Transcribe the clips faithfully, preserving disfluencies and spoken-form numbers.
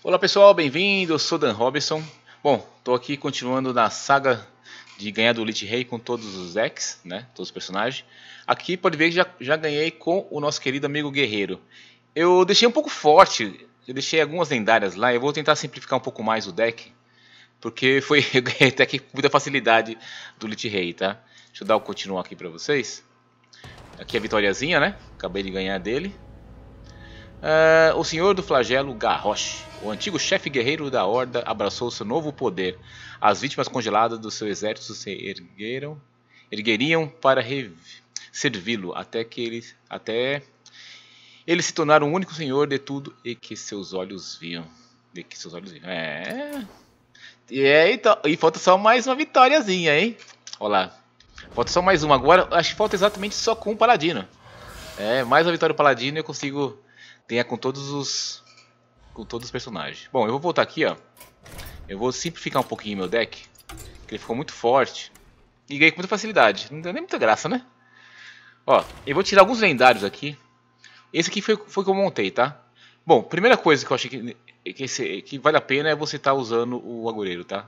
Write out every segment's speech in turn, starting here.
Olá pessoal, bem-vindo, eu sou Dan Robinson. Bom, tô aqui continuando na saga de ganhar do Lich Rei com todos os decks, né, todos os personagens. Aqui pode ver que já, já ganhei com o nosso querido amigo Guerreiro. Eu deixei um pouco forte, eu deixei algumas lendárias lá, eu vou tentar simplificar um pouco mais o deck. Porque foi, eu ganhei até aqui com muita facilidade do Lich Rei, tá? Deixa eu dar o continuar aqui pra vocês. Aqui a vitóriazinha, né, acabei de ganhar dele. Uh, o Senhor do Flagelo Garrosh, o antigo chefe guerreiro da Horda, abraçou seu novo poder. As vítimas congeladas do seu exército se ergueram, ergueriam para servi-lo até que ele, até ele se tornar o único senhor de tudo e que seus olhos viam. E que seus olhos viam. É. E, é, então, e falta só mais uma vitóriazinha, hein? Olha lá. Falta só mais uma. Agora acho que falta exatamente só com o Paladino. É, mais uma vitória do Paladino e eu consigo ganhar com todos os com todos os personagens. Bom, eu vou voltar aqui, ó. Eu vou simplificar um pouquinho meu deck, que ele ficou muito forte e ganhei com muita facilidade. Não deu nem muita graça, né? Ó, eu vou tirar alguns lendários aqui. Esse aqui foi foi que eu montei, tá? Bom, primeira coisa que eu achei que que, esse, que vale a pena é você estar tá usando o agoureiro, tá?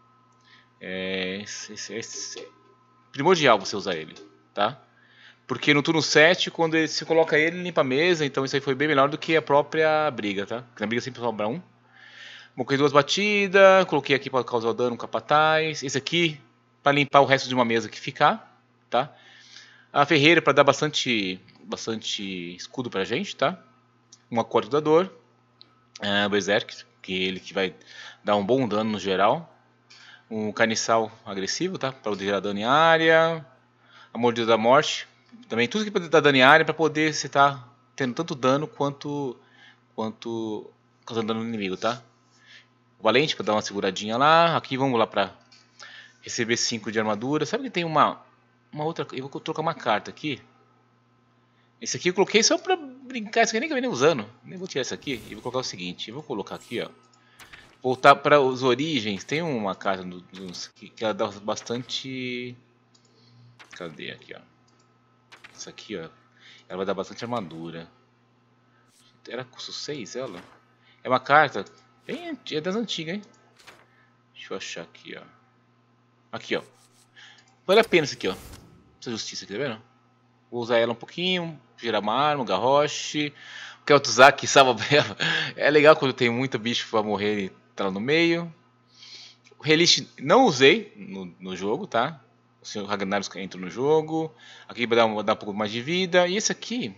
É esse, esse, esse, primordial você usar ele, tá? Porque no turno sete, quando ele, se coloca ele, limpa a mesa. Então isso aí foi bem melhor do que a própria briga, tá? Porque na briga sempre sobra um. Coloquei duas batidas. Coloquei aqui para causar dano um capataz. Esse aqui para limpar o resto de uma mesa que ficar, tá? A ferreira para dar bastante, bastante escudo pra gente, tá? Um acorde da dor. Uh, Berserk, que é ele que vai dar um bom dano no geral. Um carniçal agressivo, tá? Para poder gerar dano em área. A mordida da morte. Também tudo que pode dar dano em área para poder você estar tendo tanto dano quanto quanto causando dano no inimigo, tá? O valente para dar uma seguradinha lá. Aqui vamos lá para receber cinco de armadura. Sabe que tem uma uma outra, eu vou trocar uma carta aqui. Esse aqui eu coloquei só para brincar, isso aqui nem que eu nem usando. Nem vou tirar isso aqui e vou colocar o seguinte, eu vou colocar aqui, ó. Voltar para os origens, tem uma carta no, no, que, que ela dá bastante. Cadê aqui, ó? Isso aqui, ó. Ela vai dar bastante armadura. Era custo seis ela? É uma carta bem é das antigas, hein? Deixa eu achar aqui, ó. Aqui, ó. Vale a pena isso aqui, ó. Essa justiça aqui, tá vendo? Vou usar ela um pouquinho. Gerar uma arma, um garroche. O Kel'Thuzak salva. É legal quando tem muito bicho pra morrer e tá lá no meio. O Relish não usei no, no jogo, tá? O senhor Ragnaros entra no jogo. Aqui vai dar, um, dar um pouco mais de vida. E esse aqui.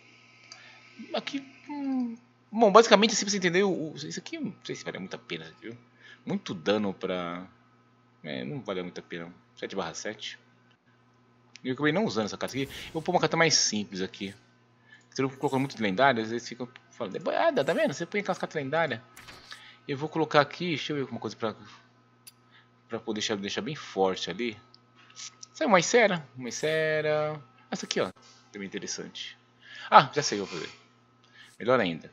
Aqui. Hum, bom, basicamente, se você entender. O, isso aqui não sei se vale muito a pena, viu? Muito dano pra. É, não vale muito a pena. sete barra sete. Eu acabei não usando essa carta aqui. Eu vou pôr uma carta mais simples aqui. Se eu colocar muito lendárias, eles ficam falando. Ah, tá vendo? Você põe aquelas cartas lendárias. Eu vou colocar aqui. Deixa eu ver alguma coisa pra. Pra poder deixar, deixar bem forte ali. Sabe, uma Icera, uma Icera. Essa aqui, ó, também interessante. Ah, já sei o que eu vou fazer. Melhor ainda.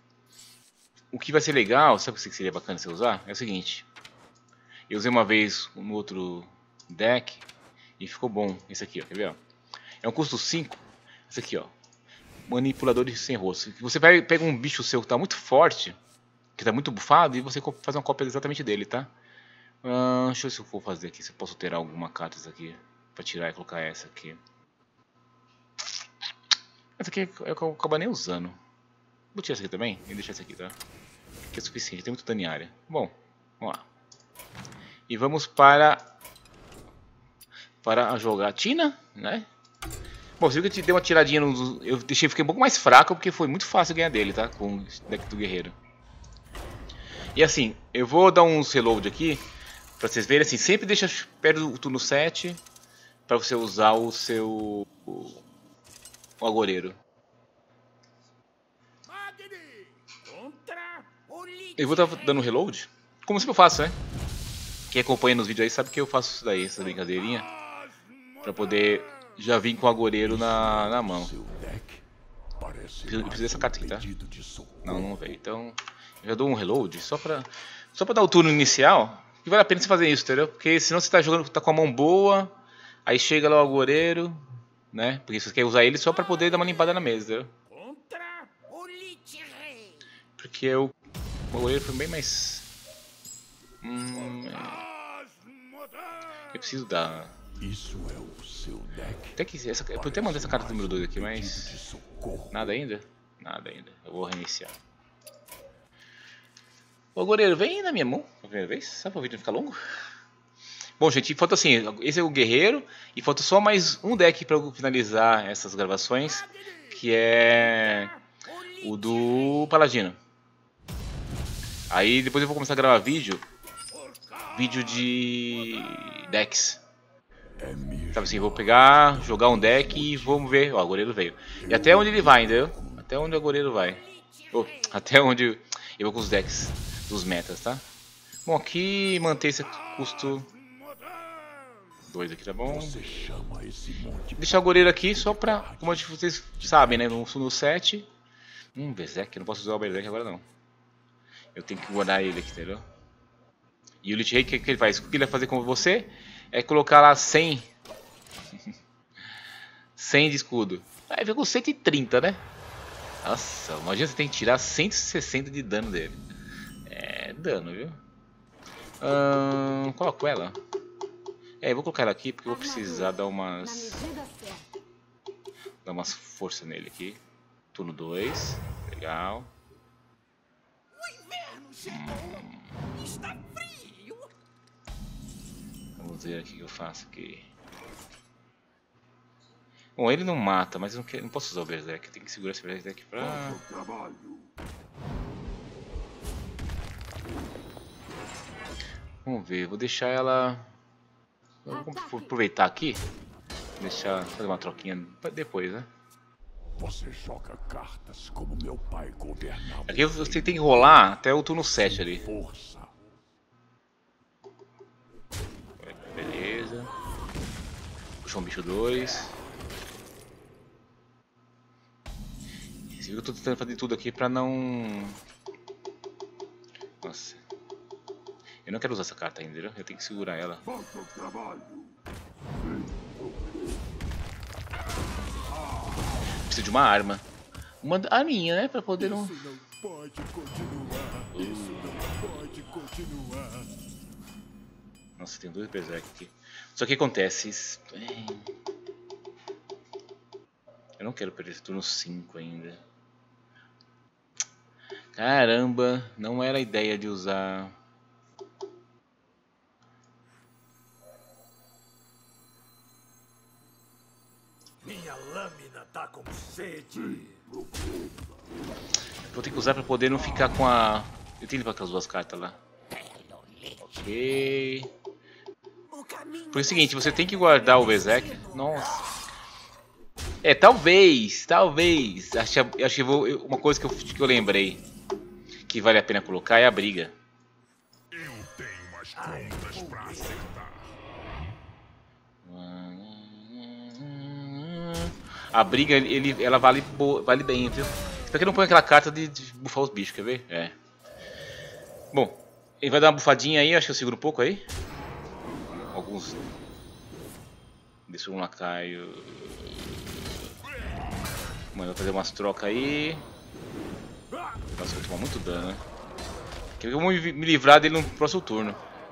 O que vai ser legal, sabe o que seria bacana você usar? É o seguinte. Eu usei uma vez no outro deck e ficou bom. Esse aqui, ó, quer ver? Ó? É um custo cinco. Esse aqui, ó. Manipulador de sem rosto. Você pega um bicho seu que tá muito forte, que tá muito bufado, e você faz uma cópia exatamente dele, tá? Uh, deixa eu ver se eu vou fazer aqui, se eu posso ter alguma carta aqui pra tirar e colocar essa aqui. Essa aqui eu acabo acabar nem usando. Vou tirar essa aqui também e deixar essa aqui, tá? Que é suficiente, tem muito dano em área. Bom, vamos lá. E vamos para para a jogatina, né? Bom, você viu que eu te dei uma tiradinha no, eu deixei, fiquei um pouco mais fraco porque foi muito fácil ganhar dele, tá? Com o deck do guerreiro. E assim, eu vou dar uns reload aqui pra vocês verem, assim, sempre deixa perto do turno sete pra você usar o seu o, o agoureiro. Eu vou estar dando reload, como sempre eu faço, né? Quem acompanha nos vídeos aí sabe que eu faço isso daí, essa brincadeirinha, pra poder já vir com o agoureiro na, na mão. Eu preciso dessa carta aqui, tá? Não, não veio. Então, eu já dou um reload só pra, só pra dar o turno inicial. Que vale a pena você fazer isso, entendeu? Porque senão você tá jogando, tá com a mão boa, aí chega lá o agoureiro, né? Porque você quer usar ele só pra poder dar uma limpada na mesa, entendeu? Porque eu, O goleiro foi bem mais... Hum, eu preciso dar... Isso é o seu deck. Até que essa, eu até mandei essa carta número dois aqui, mas... Nada ainda? Nada ainda. Eu vou reiniciar. Ô goleiro, vem na minha mão pela primeira vez, só para o vídeo não ficar longo. Bom, gente, falta assim, esse é o guerreiro e falta só mais um deck para eu finalizar essas gravações, que é o do Paladino. Aí depois eu vou começar a gravar vídeo, vídeo de decks. Sabe assim, vou pegar, jogar um deck e vamos ver, ó, o goleiro veio. E até onde ele vai, entendeu? Até onde o goleiro vai. Oh, até onde eu vou com os decks dos metas, tá? Bom, aqui manter esse custo dois aqui, tá bom? Deixar o goleiro aqui só pra, como vocês sabem, né? No, no set. Hum, Berserk, eu não posso usar o Berserk agora não. Eu tenho que guardar ele aqui, entendeu? E o Lich Rei, o que, que ele faz? O que ele vai fazer com você é colocar lá cem. cem de escudo. Aí vem com cento e trinta, né? Nossa, imagina você tem que tirar cento e sessenta de dano dele. É dano, viu? Hum, coloco ela. É, eu vou colocar ela aqui porque eu vou precisar dar umas... Dar umas forças nele aqui. Turno dois. Legal. Hum. Vamos ver aqui o que eu faço aqui. Bom, ele não mata, mas eu não, quero, não posso usar o Berserk. Eu tenho que segurar esse Berserk pra... Vamos ver, vou deixar ela... Vamos aproveitar aqui. Deixar fazer uma troquinha depois, né? Você joga cartas como meu pai governava. Aqui você tem que rolar até o turno sete ali. Força. Beleza. Puxou um bicho dois. Você viu que eu tô tentando fazer tudo aqui pra não... Nossa. Eu não quero usar essa carta ainda, entendeu? Eu tenho que segurar ela. Preciso de uma arma. Uma arminha, né? Pra poder não... Isso não pode continuar. Isso não pode continuar. Nossa, tem dois Berserk aqui. Só que acontece... Eu não quero perder esse turno cinco ainda. Caramba, não era a ideia de usar... Minha lâmina tá com sede. Vou ter que usar pra poder não ficar com a... Eu tenho que ir pra aquelas duas cartas lá. Ok. Por é o seguinte, você tem que guardar o Berserk. Nossa. É, talvez, talvez. Acho, acho que vou, uma coisa que eu, que eu lembrei que vale a pena colocar é a briga. Eu tenho umas contas pra acertar. A briga, ele, ela vale, vale bem, viu? Só que não põe aquela carta de, de bufar os bichos, quer ver? É. Bom, ele vai dar uma bufadinha aí, acho que eu seguro um pouco aí. Alguns... Deixa um lacaio... Mano, vou fazer umas trocas aí. Nossa, vou tomar muito dano, né? Quer ver que eu vou me livrar dele no próximo turno.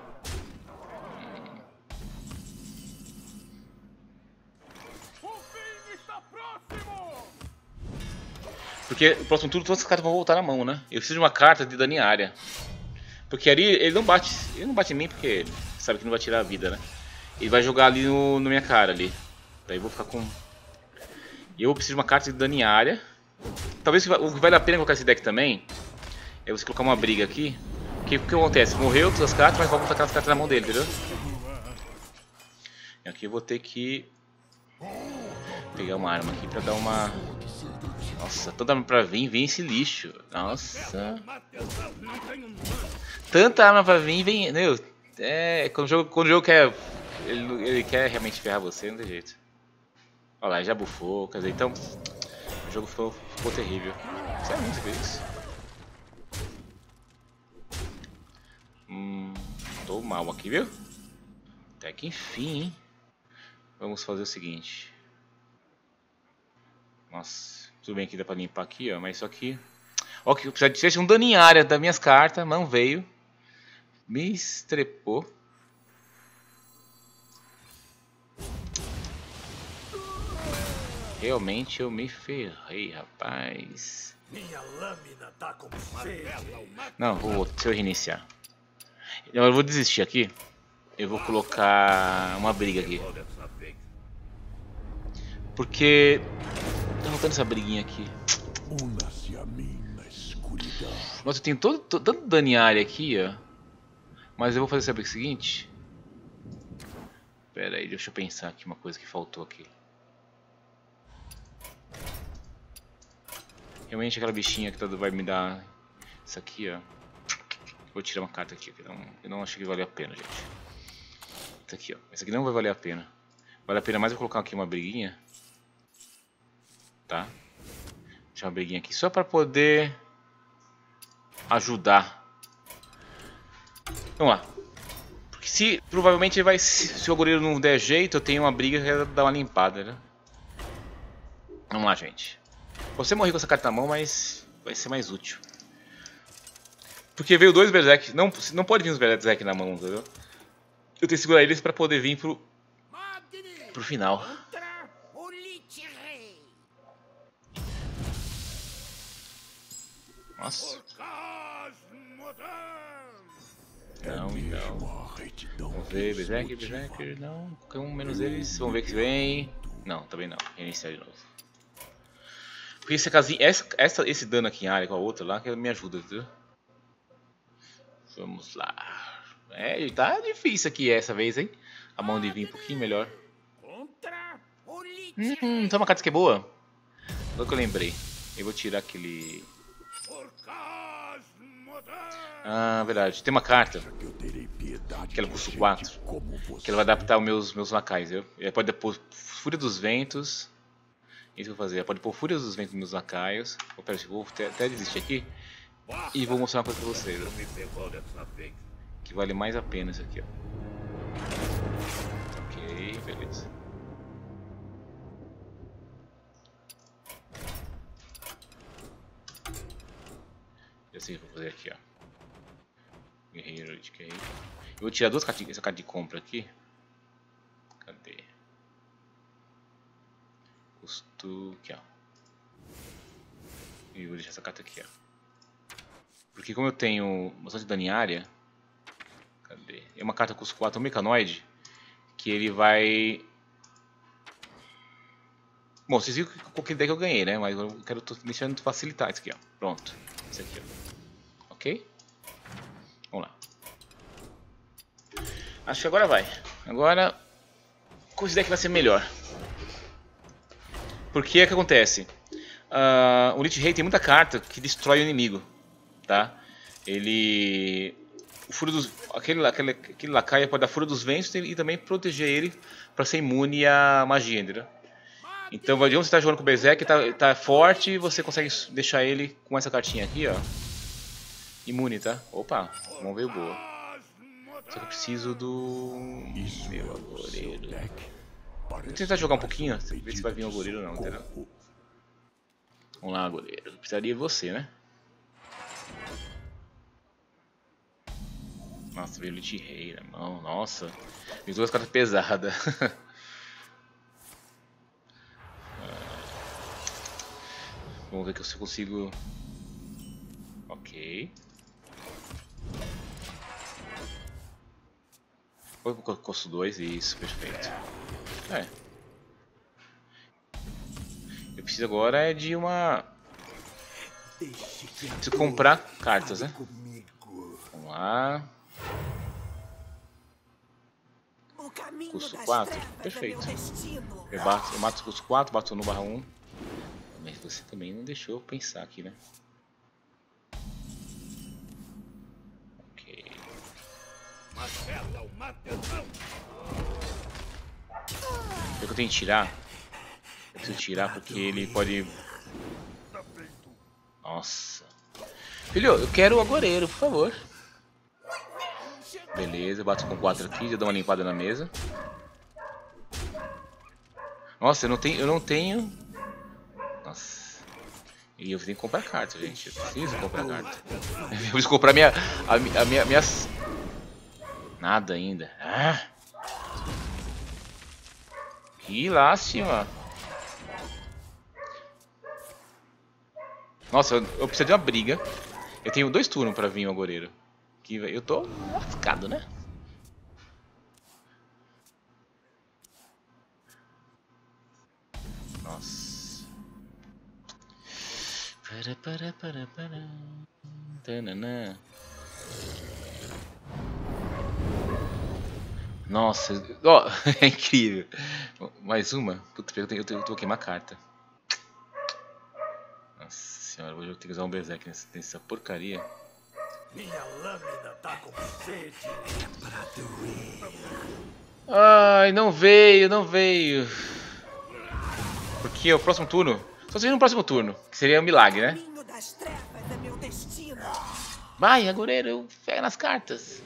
Porque no próximo turno todas as cartas vão voltar na mão, né? Eu preciso de uma carta de dano em área. Porque ali ele não bate. Ele não bate em mim porque ele sabe que não vai tirar a vida, né? Ele vai jogar ali no, na minha cara ali. Daí eu vou ficar com... E eu preciso de uma carta de dano em área. Talvez o que vale a pena colocar esse deck também é você colocar uma briga aqui. Porque o que acontece? Morreu todas as cartas, mas vai botar aquelas cartas na mão dele, entendeu? E aqui eu vou ter que pegar uma arma aqui pra dar uma... Nossa, tanta arma pra vir, vem esse lixo. Nossa. Tanta arma pra vir, vem... Meu, é... Quando o jogo, quando o jogo quer... Ele, ele quer realmente ferrar você, não tem jeito. Olha lá, já bufou, quer dizer, então... O jogo ficou, ficou terrível. Sério, muito feliz. Hum... Tô mal aqui, viu? Até que enfim, hein? Vamos fazer o seguinte. Nossa... Tudo bem que dá pra limpar aqui, ó, mas só que... Ó, que já fez um dano em área das minhas cartas. Não veio. Me estrepou. Realmente eu me ferrei, rapaz. Minha lâmina tá com sede. Não, vou, deixa eu reiniciar. Eu vou desistir aqui. Eu vou colocar uma briga aqui. Porque tá faltando essa briguinha aqui. Una-se a mim na escuridão. Nossa, eu tenho todo, todo, tanto dano em área aqui, ó. Mas eu vou fazer saber o seguinte. Pera aí, deixa eu pensar aqui uma coisa que faltou aqui. Realmente aquela bichinha que tá, vai me dar isso aqui, ó. Vou tirar uma carta aqui, que não, eu não achei que valia a pena, gente. Isso aqui, ó. Essa aqui não vai valer a pena. Vale a pena mais eu colocar aqui uma briguinha. Tá? Deixar uma briguinha aqui só pra poder ajudar. Vamos lá. Porque se provavelmente ele vai. Se, se o goleiro não der jeito, eu tenho uma briga que vai dar uma limpada, né? Vamos lá, gente. Você morrer com essa carta na mão, mas vai ser mais útil. Porque veio dois Berserk. Não, não pode vir os Berserk na mão, entendeu? Eu tenho que segurar eles pra poder vir pro, pro final. Nossa. Não, então. Vamos ver, Berserk, Berserk. Não, qualquer um menos eles. Vamos ver que vem. Não, também não. Reiniciar de novo. Porque esse, casinho, essa, essa, esse dano aqui em área com a outra lá que me ajuda, entendeu? Vamos lá. É, tá difícil aqui essa vez, hein? A mão de vir um pouquinho melhor. Hum, tem uma carta que é boa. Agora que eu lembrei. Eu vou tirar aquele... Ah, verdade. Tem uma carta que ela custa quatro. Que ela vai adaptar os meus, meus lacais. Eu, ela pode pôr Fúria dos Ventos. Isso que eu vou fazer. Ela pode pôr Fúria dos Ventos nos meus lacaios. Oh, pera, vou até, até desistir aqui. E vou mostrar uma coisa pra vocês. Ó. Que vale mais a pena isso aqui, ó. Ok, beleza. E assim eu vou fazer aqui, ó. Guerreiro de guerreiro. Eu vou tirar duas cartas, essa carta de compra aqui. Cadê? Custo aqui, ó. E vou deixar essa carta aqui, ó. Porque como eu tenho bastante dano em área. Cadê? É uma carta custo quatro, um mecanoide. Que ele vai... Bom, vocês viram qualquer ideia que eu ganhei, né? Mas eu quero tô deixando facilitar isso aqui, ó. Pronto. Isso aqui, ó. Ok? Vamos lá. Acho que agora vai. Agora... considero que vai ser melhor. Porque é que acontece? Uh, o Lich Rei tem muita carta que destrói o inimigo. Tá? Ele... O fúria dos... aquele, aquele, aquele lacaia pode dar Fúria dos Ventos e também proteger ele para ser imune à magia, entendeu? Então, onde você está jogando com o Berserk, tá, tá forte e você consegue deixar ele com essa cartinha aqui, ó. Imune, tá? Opa, vamos ver o boa. Só que eu preciso do... meu agoreiro. Vou tentar jogar um pouquinho, ver se vai vir o agoreiro ou não, entendeu? Vamos lá, agoreiro. Eu precisaria de você, né? Nossa, veio o Lich Rei na mão, nossa. Veio duas cartas pesadas. Vamos ver se eu consigo... Ok. Foi pro custo dois, isso, perfeito. É. Eu preciso agora é de uma... preciso comprar cartas, né? Vamos lá. Custo quatro, perfeito. Eu, bato, eu mato o custo quatro, bato no barra um. Mas você também não deixou eu pensar aqui, né? Ok. O que eu tenho que tirar? Eu preciso tirar porque ele pode... Nossa. Filho, eu quero o agoreiro, por favor. Beleza, eu bato com quatro aqui, já dou uma limpada na mesa. Nossa, eu não tenho... Eu não tenho... Nossa. E eu tenho que comprar carta, gente. Eu preciso comprar carta. Eu preciso comprar minha, a, a minha, minhas... Nada ainda. Ah. Que lástima. Nossa, eu, eu preciso de uma briga. Eu tenho dois turnos pra vir o agoreiro. Que eu tô lascado, né? Nossa. Para, para, para, para. Tananã. Nossa, ó, é incrível. Mais uma? Puta, eu tenho, eu tenho, eu tenho que queimar carta. Nossa senhora, hoje eu tenho que usar um berserk nessa, nessa porcaria. Minha lâmina tá com sede. É pra doer. Ai, não veio, não veio. Porque é o próximo turno. Só se vir no próximo turno, que seria um milagre, né? O caminho das trevas é meu destino. Vai, agoreiro, eu pego nas cartas.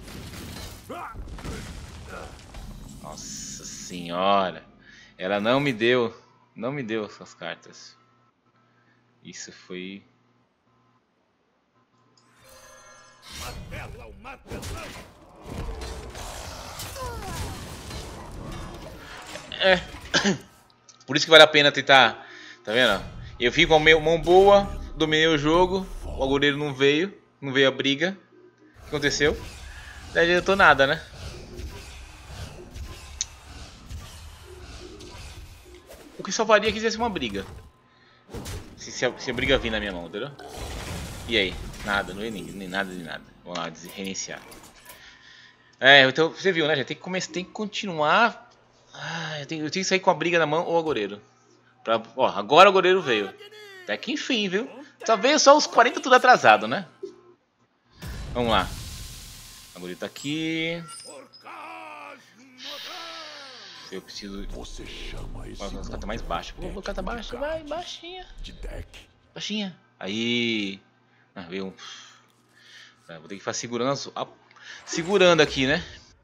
Nossa senhora. Ela não me deu. Não me deu essas cartas. Isso foi... Martela, o martelão. É. Por isso que vale a pena tentar. Tá vendo? Eu fico com a minha mão boa, dominei o jogo, o agoreiro não veio, não veio a briga. O que aconteceu? Não adiantou nada, né? O que salvaria é que fizesse uma briga. Se, se, a, se a briga vir na minha mão, entendeu? E aí? Nada, não veio nem, nem nada de nada. Vamos lá, reiniciar. É, então você viu, né? Já tem que começar, tem que continuar. Ah, eu, tenho, eu tenho que sair com a briga na mão ou o agoreiro. Pra, ó, agora o agoreiro veio. Até que enfim, viu? Só veio só os quarenta tudo atrasado, né? Vamos lá. O agoreiro tá aqui. Eu preciso. Você chama esse Vou colocar mais baixo. Vou colocar tá baixo. Vai, baixinha. de deck. Baixinha. Aí. Ah, veio um. Tá, vou ter que ficar segurando as... ah, segurando aqui, né?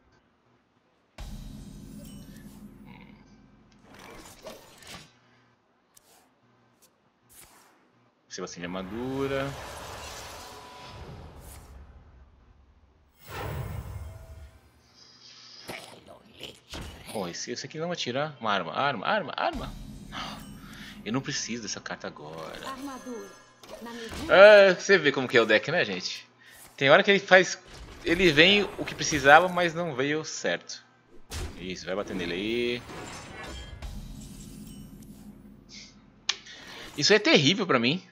Sebastião de armadura. Oh, esse, esse aqui não vai tirar. Uma arma, arma, arma, arma. Eu não preciso dessa carta agora. Armadura. Na medida É, você vê como que é o deck, né, gente? Tem hora que ele faz... Ele vem o que precisava, mas não veio certo. Isso, vai bater nele aí. Isso é terrível pra mim.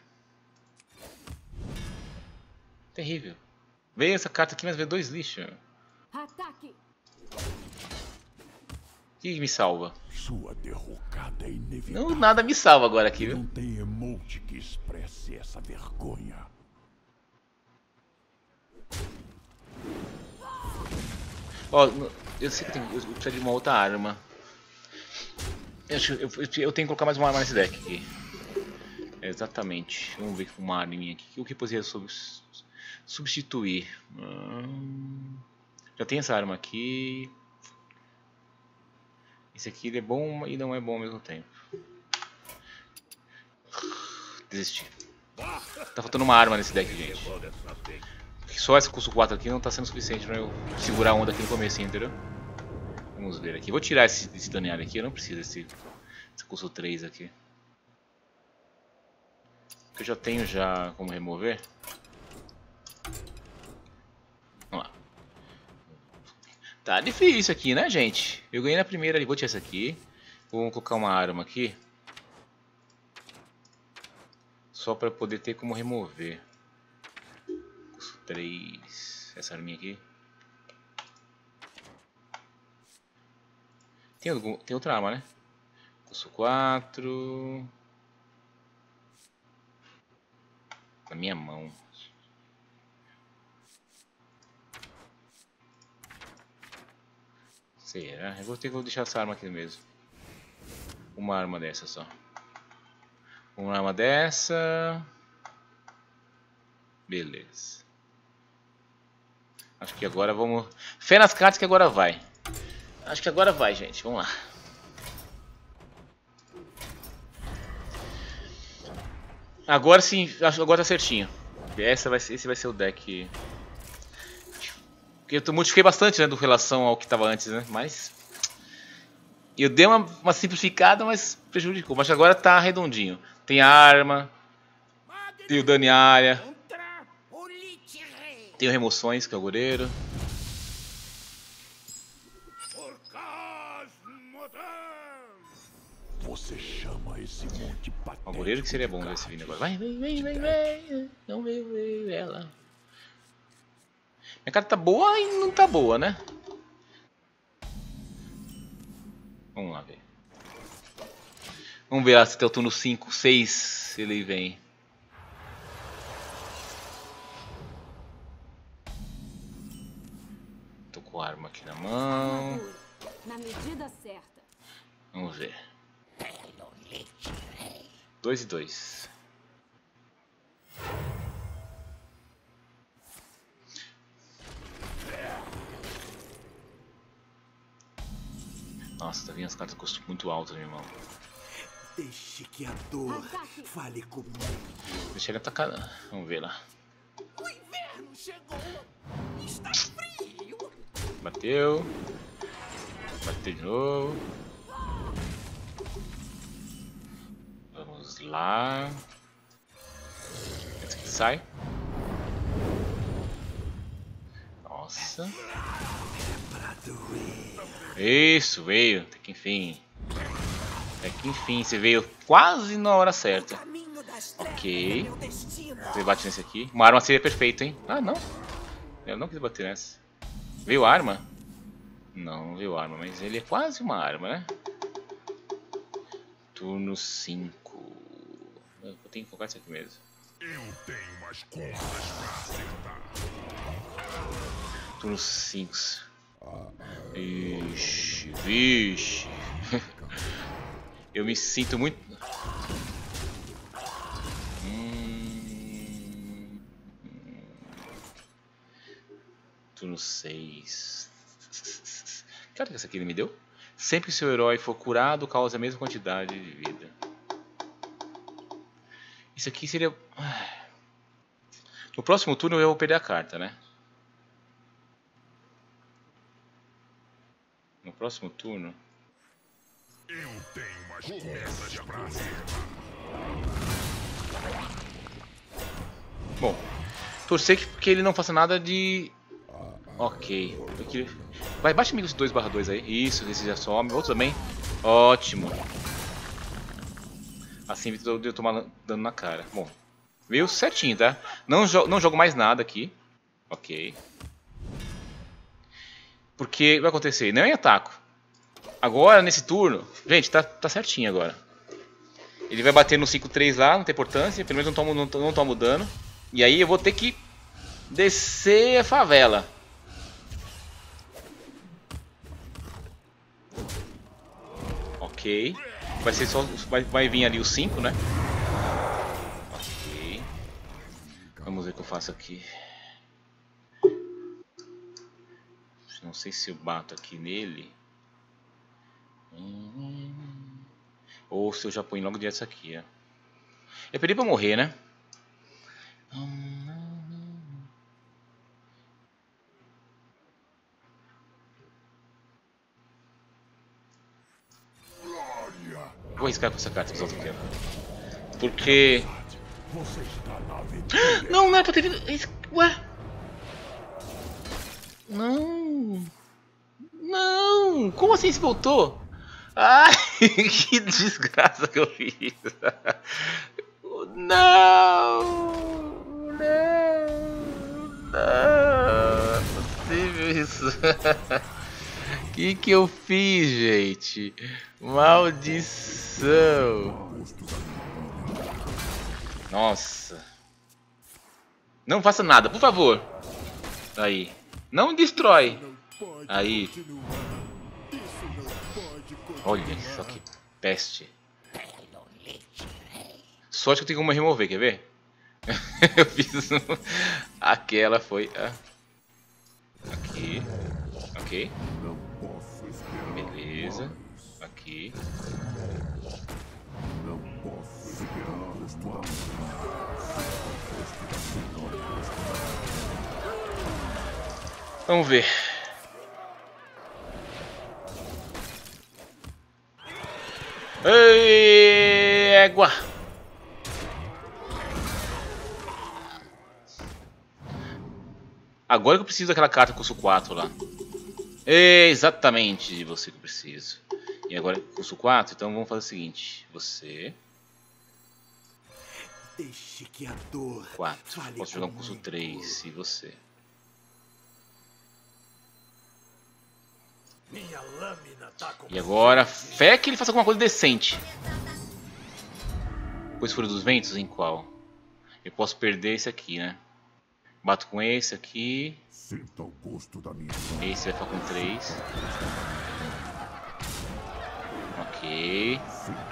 Terrível. Veio essa carta aqui, mas veio dois lixos. ataque. O que me salva? Sua derrocada é inevitável. Não, nada me salva agora aqui, viu? Não tem emote que expresse essa vergonha. Ó, eu sei que eu, tenho, eu preciso de uma outra arma. Eu, acho- eu, eu, eu tenho que colocar mais uma arma nesse deck aqui. Exatamente. Vamos ver uma arminha aqui. O que poderia sub, substituir? Hum, já tem essa arma aqui. Esse aqui ele é bom e não é bom ao mesmo tempo. Desisti. Tá faltando uma arma nesse deck, gente. Só esse custo quatro aqui não tá sendo suficiente pra eu segurar a onda aqui no começo, entendeu? Vamos ver aqui. Vou tirar esse, esse daneado aqui. Eu não preciso desse, desse custo três aqui. Que eu já tenho já como remover. Vamos lá. Tá difícil aqui, né, gente? Eu ganhei na primeira ali. Vou tirar essa aqui. Vou colocar uma arma aqui. Só para poder ter como remover. Custo três. Essa arminha aqui. Tem, algum, tem outra arma, né? Custo quatro. Na minha mão. Será? Eu vou ter que deixar essa arma aqui mesmo. Uma arma dessa só. Uma arma dessa. Beleza. Acho que agora vamos... Fé nas cartas que agora vai. Acho que agora vai, gente. Vamos lá. Agora sim, acho- agora tá certinho. Essa vai ser, esse vai ser o deck. Que eu modifiquei bastante, né, do relação ao que tava antes, né? Mas eu dei uma, uma simplificada, mas prejudicou. Mas agora tá redondinho. Tem a arma, tem o dano em área, Contra o Lich Rei. tem o remoções, que é o goleiro. Por Cosmodan. Você chama esse monte patético. O goleiro que seria bom de desse vindo agora. cartas. Vai, vem, vem, vem, vem. Não vem, vem, ela. Minha carta tá boa e não tá boa, né? Vamos lá ver. Vamos ver lá se até o turno cinco, seis ele vem. Tô com a arma aqui na mão. Armadura. Na medida certa. Vamos ver. Dois e dois. Nossa, tá vindo as cartas com custo muito alto, meu irmão. Deixe que a dor Ataque. fale comigo. Deixa ele atacar. Vamos ver lá. O inverno chegou. Está frio. Bateu. Bateu de novo. Vamos lá. Esse aqui sai. Nossa. Pra doer. Isso, veio. Até que enfim. Até que enfim, você veio quase na hora certa. Caminho das Ok. meu destino. Você bate nesse aqui. Uma arma seria perfeita, hein? Ah, não. Eu não quis bater nessa. Veio arma? Não, não veio arma, mas ele é quase uma arma, né? Turno cinco. Eu tenho que colocar isso aqui mesmo. Eu tenho umas contas pra acertar. Turno cinco. Vixe, vixe. Eu me sinto muito... Hum... Turno seis. Que hora que essa aqui ele me deu? Sempre que seu herói for curado, causa a mesma quantidade de vida. Isso aqui seria... No próximo turno eu vou perder a carta, né? No próximo turno... Eu tenho umas contas pra acertar. Bom, torcer que, que ele não faça nada de... Ok. Porque... Vai, baixa comigo os dois barra dois aí. Isso, esse já some. Outro também. Ótimo. Assim eu tomar dano na cara. Bom, veio certinho, tá? Não, jo não jogo mais nada aqui. Ok. Porque vai acontecer? Não é ataco. Agora, nesse turno... Gente, tá, tá certinho agora. Ele vai bater no cinco três lá, não tem importância. Pelo menos não tomo, não, não tomo dano. E aí eu vou ter que descer a favela. Ok. Vai ser só. Vai, vai vir ali o cinco, né? Ok. Vamos ver o que eu faço aqui. Não sei se eu bato aqui nele. Hum. Ou se eu já ponho logo direto isso aqui, ó. Eu pedi pra morrer, né? Vou arriscar com essa carta que eu tô querendo. Porque... Você está na aventura. Não, não é pra ter vindo... Ué? Não... Não... Como assim se voltou? Ai, que desgraça que eu fiz. Não... Não... Não... Não é possível isso. O que que eu fiz, gente? Maldição. Nossa. Não faça nada, por favor. Aí. Não destrói. Aí. Olha só que peste. Sorte que eu tenho como remover, quer ver? Eu fiz... Aquela foi a... Aqui. Ok. Beleza. Aqui. Não posso esperar uma Vamos ver. Ei, égua. Agora que eu preciso daquela carta custo quatro lá. É exatamente de você que eu preciso. E agora custo quatro, então vamos fazer o seguinte. Você... Deixe que a dor quatro. fale Posso jogar um custo comigo. três. E você? Minha lâmina tá com E agora, fé que ele faça alguma coisa decente. Pois Fúria dos Ventos, em qual? Eu posso perder esse aqui, né? Bato com esse aqui. Sinta o gosto da minha Esse vai ficar com três. Ok.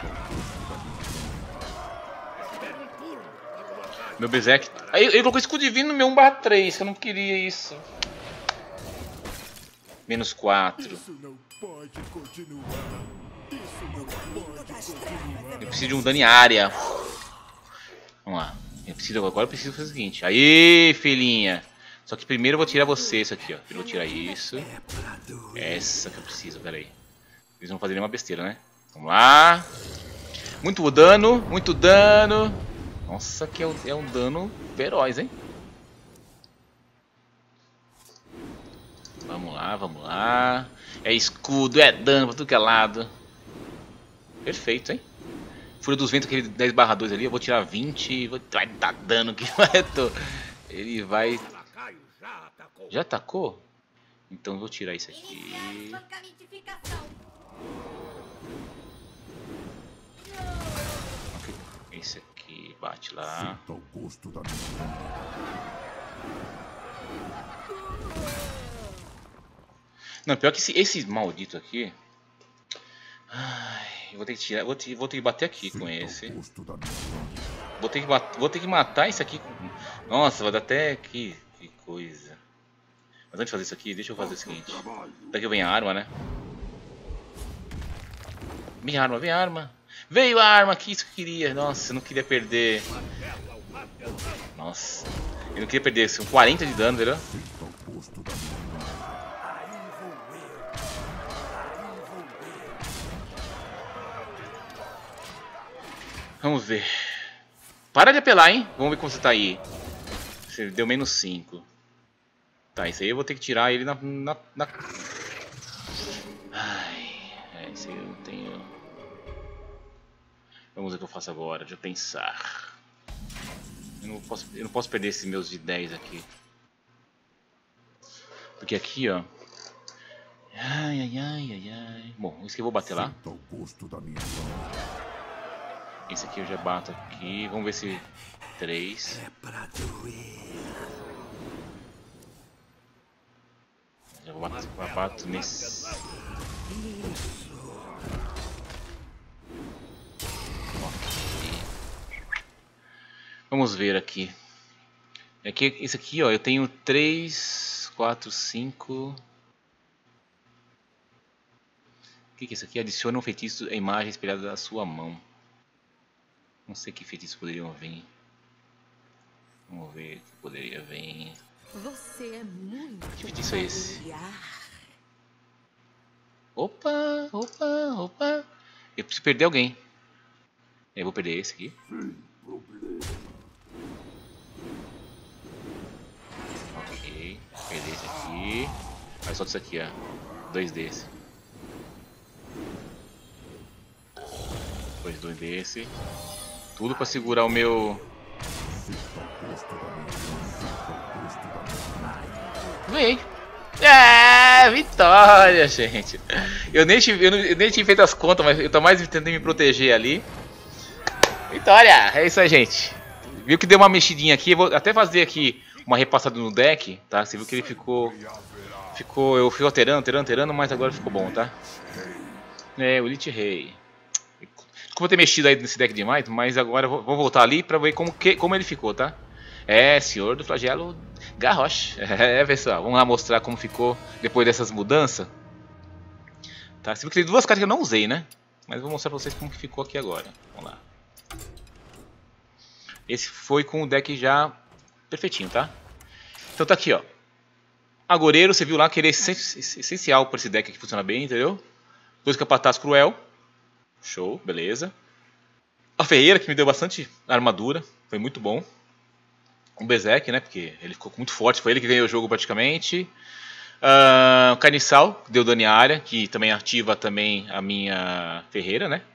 Meu Berserk. Aí ele colocou escudo divino no meu um barra três, que eu não queria isso. Menos quatro. Isso não pode continuar. Isso não pode continuar. Eu preciso de um dano em área. Vamos lá. Eu preciso, agora eu preciso fazer o seguinte. Aí, filhinha. Só que primeiro eu vou tirar você, isso aqui, ó. Primeiro eu vou tirar isso. Essa que eu preciso, pera aí. Eles vão fazer nenhuma besteira, né? Vamos lá. Muito dano, muito dano. Nossa, que é um, é um dano feroz, hein? Vamos lá, vamos lá. É escudo, é dano pra tudo que é lado. Perfeito, hein? Fúria dos Ventos, aquele dez barra dois ali, eu vou tirar vinte. Vou, vai dar dano que vai. Ele vai. Já atacou? Então eu vou tirar isso aqui. Esse aqui bate lá. Sinta o gosto da minha Não, pior que esse, esse maldito aqui. Ai, eu vou ter que tirar. Vou ter, vou ter que bater aqui com esse. gosto da minha Vou ter que, bat, vou ter que matar isso aqui. Nossa, vai dar até. Que, que coisa. Mas antes de fazer isso aqui, deixa eu fazer o seguinte. Daqui vem a arma, né? Vem a arma, vem a arma. Veio a arma aqui, isso que eu queria. Nossa, eu não queria perder. Nossa. Eu não queria perder esse quarenta de dano, entendeu? Sinta o gosto da minha Vamos ver. Para de apelar, hein? Vamos ver como você tá aí. Você deu menos cinco. Tá, isso aí eu vou ter que tirar ele na... na, na... Ai, é, isso aí eu não tenho... Vamos ver o que eu faço agora, deixa eu pensar. Eu não posso, eu não posso perder esses meus de dez aqui. Porque aqui, ó... Ai, ai, ai, ai, ai... Bom, isso que eu vou bater lá. Sinta o gosto da minha Esse aqui eu já bato aqui. Vamos ver se... três. é pra doer. Já vou bater, eu bato nesse... Ok. Vamos ver aqui. Aqui, esse aqui, ó, eu tenho três, quatro, cinco... O que que é isso aqui? Adiciona um feitiço à imagem espelhada da sua mão. Não sei que feitiços poderiam vir. Vamos ver o que poderia vir. Você é muito Que feitiço é esse? peculiar. Opa, opa, opa. Eu preciso perder alguém. Eu vou perder esse aqui. Ok, perder esse aqui. Aí solta isso aqui, ó. Dois desse. Depois dois desse. Tudo pra segurar o meu... Vem! É, vitória, gente! Eu nem, tive, eu, não, eu nem tinha feito as contas, mas eu tô mais tentando me proteger ali. Vitória! É isso aí, gente. Viu que deu uma mexidinha aqui. Eu vou até fazer aqui uma repassada no deck, tá? Você viu que ele ficou... Ficou... Eu fui alterando, alterando, alterando, mas agora ficou bom, tá? É, o Elite Rei. Desculpa ter mexido aí nesse deck demais, mas agora eu vou, vou voltar ali pra ver como, que, como ele ficou, tá? É, Senhor do Flagelo Garrosh. É, pessoal, vamos lá mostrar como ficou depois dessas mudanças. Tá, você viu que tem duas cartas que eu não usei, né? Mas vou mostrar pra vocês como que ficou aqui agora. Vamos lá. Esse foi com o deck já perfeitinho, tá? Então tá aqui, ó. Agoreiro, você viu lá que ele é essencial para esse deck que funciona bem, entendeu? Dois Capataz Cruel. Show, beleza. A Ferreira, que me deu bastante armadura, foi muito bom. Um Berserk, né, porque ele ficou muito forte, foi ele que ganhou o jogo praticamente. Uh, Carniçal, que deu dano em área, que também ativa também a minha Ferreira, né.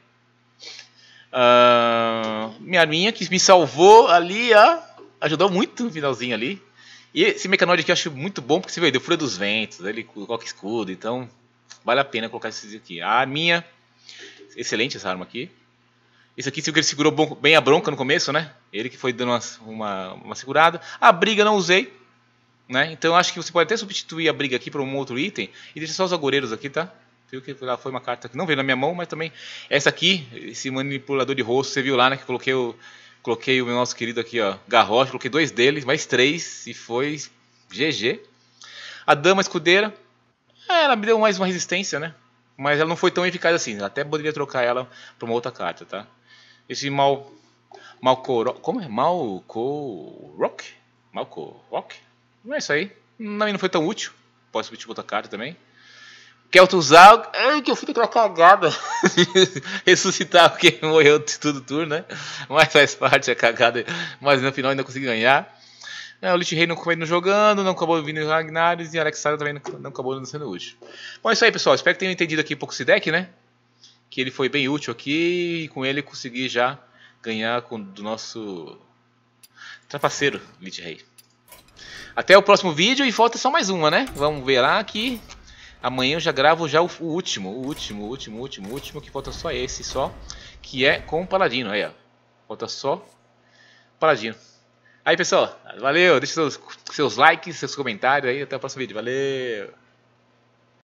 Uh, minha arminha, que me salvou ali, ó, ajudou muito no finalzinho ali. E esse Mecanoide aqui eu acho muito bom, porque você vê, deu Fúria dos Ventos, ele coloca escudo, então vale a pena colocar esses aqui. A arminha, excelente essa arma aqui. Esse aqui ele segurou bem a bronca no começo, né? Ele que foi dando uma, uma, uma segurada. A briga não usei, né? Então eu acho que você pode até substituir a briga aqui por um outro item. E deixa só os agoreiros aqui, tá? Viu que lá foi uma carta que não veio na minha mão, mas também essa aqui, esse manipulador de rosto, você viu lá, né? Que coloquei o, coloquei o nosso querido aqui, ó, Garrosh, coloquei dois deles, mais três, e foi G G. A Dama Escudeira, ela me deu mais uma resistência, né? Mas ela não foi tão eficaz assim. Eu até poderia trocar ela para uma outra carta, tá? Esse Mal... Malco... Como é? Malco... Rock? Malco... Rock? Não é isso aí. Não, não foi tão útil. Pode substituir outra carta também. Kel'Thuzad... Ai, que eu fui daquela cagada. Ressuscitar porque morreu tudo turno, né? Mas faz parte a cagada. Mas no final ainda consegui ganhar. É, o Lich Rei não acabou jogando, não acabou vindo o Ragnaros e Alexander também não, não acabou não sendo útil. Bom, é isso aí, pessoal. Espero que tenham entendido aqui um pouco esse deck, né? Que ele foi bem útil aqui e com ele consegui já ganhar com, do nosso trapaceiro Lich Rei. Até o próximo vídeo e falta só mais uma, né? Vamos ver lá que amanhã eu já gravo já o, o último, o último, o último, o último, o último, que falta só esse só, que é com o Paladino. Aí, ó. Falta só o Paladino. Aí, pessoal, valeu, deixa seus, seus likes, seus comentários aí, até o próximo vídeo, valeu!